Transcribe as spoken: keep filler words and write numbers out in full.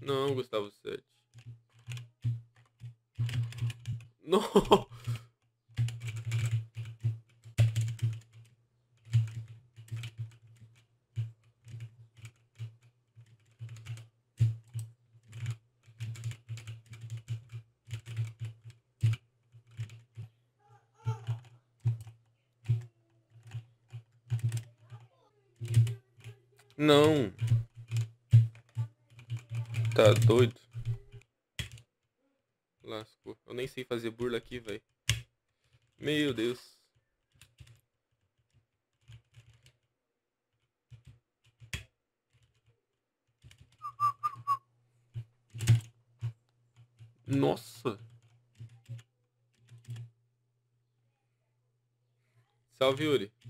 Não, Gustavo sete. Não. Não. Tá doido? Lascou. Eu nem sei fazer burla aqui, velho. Meu Deus. Nossa. Salve, Yuri.